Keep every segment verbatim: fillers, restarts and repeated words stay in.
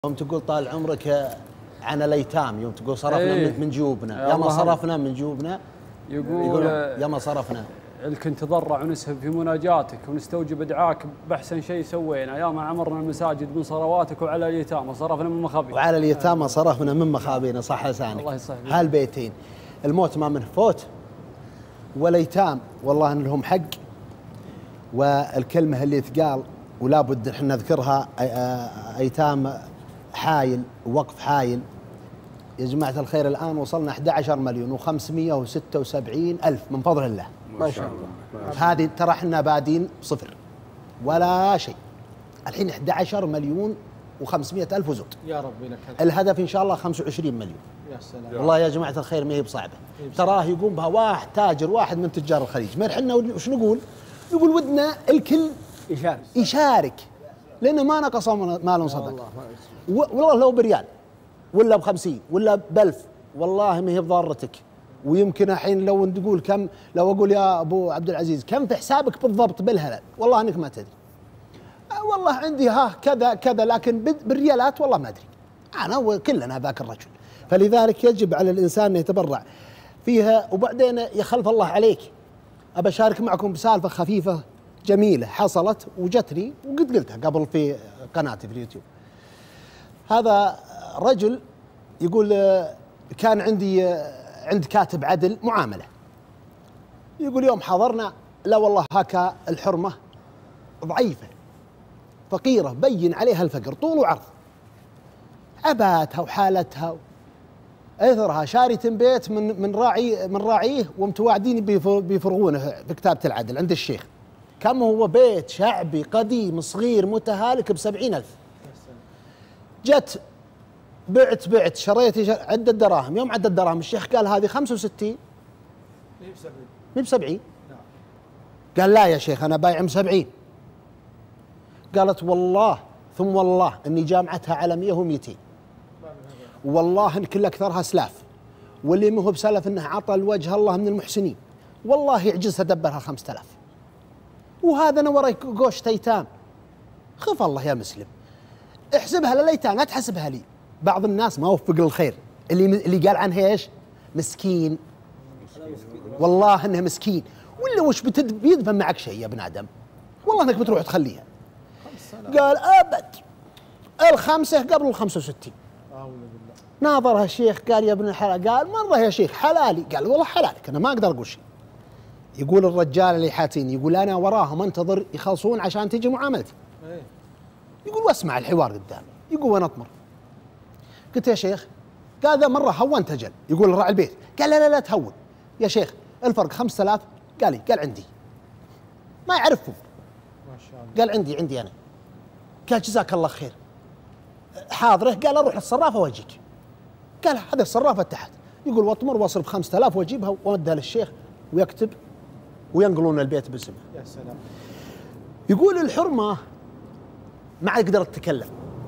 يوم تقول طال عمرك عن الايتام، يوم تقول صرفنا ايه من جيوبنا، يا ما صرفنا من جيوبنا، يقول يا ما صرفنا. الكن تضرع ونسهب في مناجاتك ونستوجب دعاك باحسن شيء سوينا، يا ما عمرنا المساجد من صلواتك وعلى اليتامى صرفنا من مخابينا. وعلى اليتامى صرفنا من مخابينا، صح لسانك. الله يصلح بك. هالبيتين الموت ما منه فوت، والايتام والله ان لهم حق. والكلمه اللي تقال ولا بد احنا نذكرها، ايتام حايل ووقف حايل. يا جماعة الخير الآن وصلنا أحد عشر مليون وخمسمئة وستة وسبعين ألف من فضل الله ما شاء الله. هذه ترى احنا بادين صفر ولا شيء، الحين أحد عشر مليون وخمسمئة ألف وزود. يا ربي لك الهدف إن شاء الله خمسة وعشرين مليون. يا سلام. والله يا جماعة الخير ما هي بصعبة، تراه يقوم بها واحد تاجر واحد من تجار الخليج. ما احنا وش نقول؟ نقول ودنا الكل يشارك يشارك لأنه ما نقص مال صدق. والله لو بريال ولا بخمسين ولا بألف والله ما هي بضارتك. ويمكن الحين لو نقول كم، لو أقول يا أبو عبد العزيز كم في حسابك بالضبط بالهلال، والله أنك ما تدري. والله عندي ها كذا كذا، لكن بالريالات والله ما أدري. أنا وكلنا ذاك الرجل. فلذلك يجب على الإنسان أن يتبرع فيها. وبعدين يخلف الله عليك، أبى أشارك معكم بسالفة خفيفة جميلة حصلت وجتني وقد قلتها قبل في قناتي في اليوتيوب. هذا رجل يقول كان عندي عند كاتب عدل معاملة، يقول يوم حضرنا لا والله هكا الحرمة ضعيفة فقيرة بين عليها الفقر طول وعرض، عباتها وحالتها اثرها شارية بيت من من راعي من راعيه ومتواعدين بيفرغونه في كتابة العدل عند الشيخ. كم هو بيت شعبي قديم صغير متهالك بسبعين ألف. جت بعت بعت شريت عدة دراهم، يوم عدة دراهم الشيخ قال هذه خمسة وستين مي بسبعين. قال لا يا شيخ أنا بايع بسبعين. قالت والله ثم والله إني جامعتها على مئة ومئتين، والله إن كل أكثرها سلاف، واللي ما هو بسلف إنه عطى الوجه الله من المحسنين، والله يعجزها دبرها خمسة آلاف. وهذا أنا وراي قوشة أيتام. خف الله يا مسلم، احسبها للأيتام لا تحسبها لي. بعض الناس ما وفق للخير، اللي اللي قال عنها ايش؟ مسكين. والله انه مسكين، ولا وش بيدفن معك شيء يا ابن ادم؟ والله انك بتروح تخليها. قال ابد الخمسه قبل الخمسة وستين. ناظرها الشيخ قال يا ابن الحلال، قال مره يا شيخ حلالي. قال والله حلالك انا ما اقدر اقول شيء. يقول الرجال اللي حاتين يقول انا وراهم انتظر يخلصون عشان تجي معاملتي. يقول واسمع الحوار قدامي. يقول وانا اطمر قلت يا شيخ، قال ذا مرة هونت أجل. يقول راعي البيت قال لا لا لا تهون يا شيخ، الفرق خمسة آلاف. قال لي قال عندي ما يعرفه. ما شاء الله. قال عندي عندي أنا. قال جزاك الله خير حاضره. قال أروح الصرافة وأجيك. قال هذا الصرافة تحت. يقول واطمر واصرف خمسة آلاف وأجيبها وأودها للشيخ ويكتب وينقلون البيت باسمه. يا سلام. يقول الحرمة ما عاد قدرت تتكلم،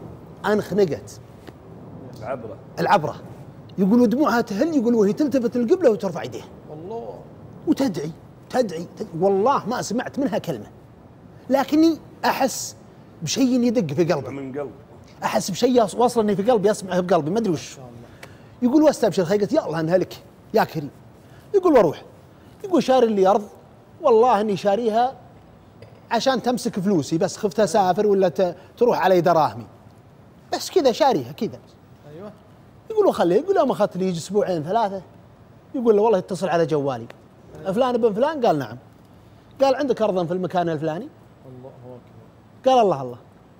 انخنقت. العبرة العبرة. يقول ودموعها تهل، يقول وهي تلتفت القبلة وترفع يديها والله وتدعي تدعي, تدعي. والله ما سمعت منها كلمة، لكني أحس بشيء يدق في قلبي من قلب، أحس بشيء وصلني في قلبي أسمعه بقلبي ما أدري وش. يقول واستبشر خير. قلت يا الله انهلك يا كريم. يقول واروح. يقول شاري لي أرض، والله إني شاريها عشان تمسك فلوسي بس، خفت أسافر ولا تروح علي دراهمي بس كذا شاريها كذا. ايوه. يقول وخليه. يقول يوم اخذت لي اسبوعين ثلاثه، يقول له والله اتصل على جوالي فلان ابن فلان. قال نعم. قال عندك ارض في المكان الفلاني؟ الله اكبر. قال الله الله.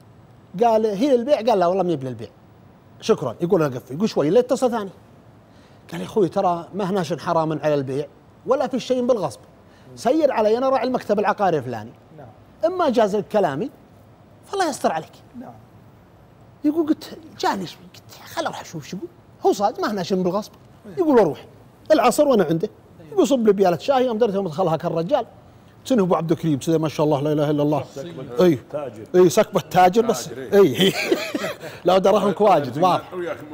قال هي للبيع؟ قال لا والله ما هي للبيع شكرا. يقول له قفل. يقول شوي لا اتصل ثاني. قال يا اخوي ترى ما هناش حراما على البيع ولا في شيء بالغصب، سير علي انا راعي المكتب العقاري الفلاني، نعم. اما جاز لك كلامي فالله يستر عليك. نعم. يقول قلت جاني قلت خل اروح اشوف شو يقول. هو صادق ما هنا شيء بالغصب. يقول اروح العصر وانا عنده. يقول صب لي بياله شاي. يوم درت يوم دخلها كالرجال تنه ابو عبد الكريم كذا ما شاء الله لا اله الا الله. اي تاجر. اي سكبه تاجر بس. اي لا دراهمك واجد واضح.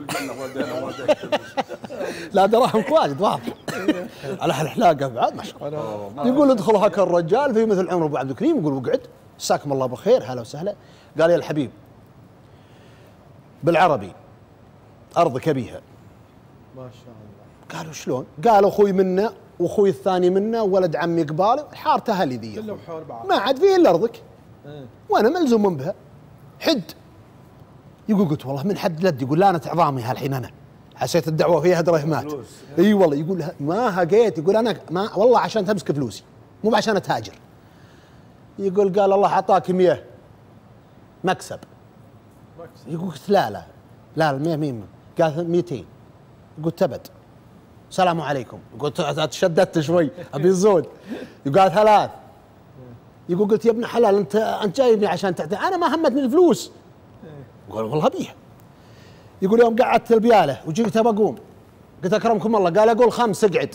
لا دراهمك واجد واضح على هالحلاقه بعد ما شاء الله. يقول ادخل هكا الرجال في مثل عمر ابو عبد الكريم. يقول وقعد جزاكم الله بالخير هلا وسهلا. قال يا الحبيب بالعربي ارضك ابيها. ما شاء الله. قالوا شلون؟ قال اخوي منا واخوي الثاني منا وولد عمي قبالي حارته اهلي ذي كله بحور بعض. ما عاد فيه الا ارضك. ايه. وانا ملزوم بها. حد. يقول قلت والله من حد لد، يقول لا انا عظامي هالحين انا حسيت الدعوه فيها درهمات. اي والله يقول ما هقيت، يقول انا ما والله عشان تمسك فلوسي مو عشان اتهاجر. يقول قال الله اعطاك مية مكسب. يقول قلت لا لا لا المية مين؟ قال مئتين. قلت تبد السلام عليكم. قلت تشددت شوي ابي الزود. يقول ثلاث. يقول قلت يا ابن حلال انت انت جايبني عشان تعطي، انا ما همتني الفلوس. يقول والله بيها. يقول يوم قعدت البياله وجيت ابى اقوم قلت اكرمكم الله، قال اقول خمس اقعد.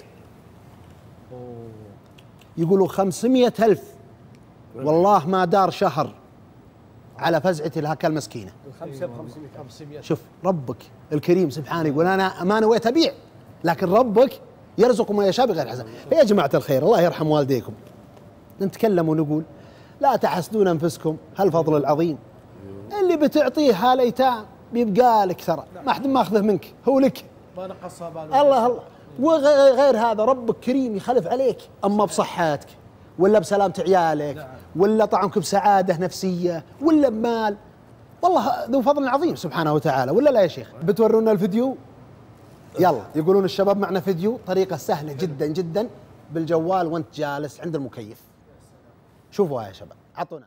يقولوا خمسمية ألف والله ما دار شهر على فزعتي لهاك المسكينه. الخمسة بخمسمية. شوف ربك الكريم سبحانه يقول انا ما نويت ابيع، لكن ربك يرزق ما يشاء بغير حساب. يا جماعه الخير الله يرحم والديكم، نتكلم ونقول لا تحسدون انفسكم هالفضل العظيم اللي بتعطيه هالايتام بيبقى لك، ترى ما حد ماخذه منك، هو لك. ما نقصها باله. الله الله. وغير هذا ربك كريم يخلف عليك، اما بصحتك ولا بسلامة عيالك ولا طعمك بسعاده نفسيه ولا بمال، والله ذو فضل عظيم سبحانه وتعالى. ولا لا يا شيخ؟ بتورونا الفيديو؟ يلا. يقولون الشباب معنا فيديو، طريقه سهله جدا جدا بالجوال وانت جالس عند المكيف. شوفوها يا شباب، عطونا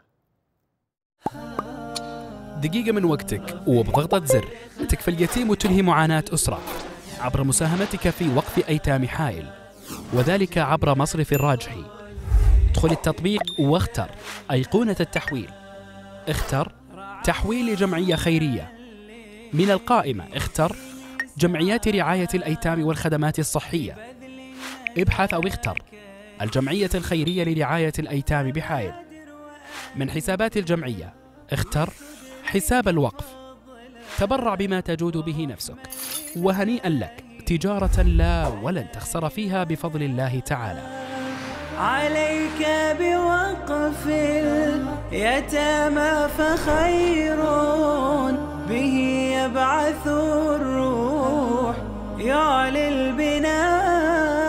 دقيقة من وقتك وبضغطة زر تكفي اليتيم وتنهي معاناة أسرة عبر مساهمتك في وقف أيتام حائل، وذلك عبر مصرف الراجحي. ادخل التطبيق واختر أيقونة التحويل، اختر تحويل لجمعية خيرية. من القائمة اختر جمعيات رعاية الأيتام والخدمات الصحية، ابحث أو اختر الجمعية الخيرية لرعاية الأيتام بحائل. من حسابات الجمعية اختر حساب الوقف، تبرع بما تجود به نفسك، وهنيئا لك، تجارة لا ولن تخسر فيها بفضل الله تعالى. عليك بوقف اليتامى فخير به يبعث الروح يعلي البناء.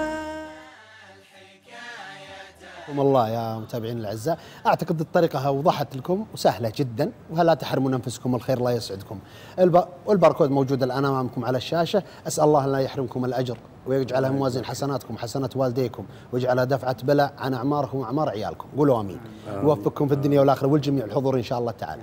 الله يا متابعين الاعزاء، اعتقد الطريقه وضحت لكم وسهله جدا، ولا تحرمون انفسكم الخير الله يسعدكم. والباركود موجود الان امامكم على الشاشه. اسال الله ان لا يحرمكم الاجر ويجعلها موازين حسناتكم وحسنات والديكم، ويجعلها دفعه بلاء عن اعماركم واعمار عيالكم. قولوا امين. يوفقكم في الدنيا والاخره والجميع الحضور ان شاء الله تعالى.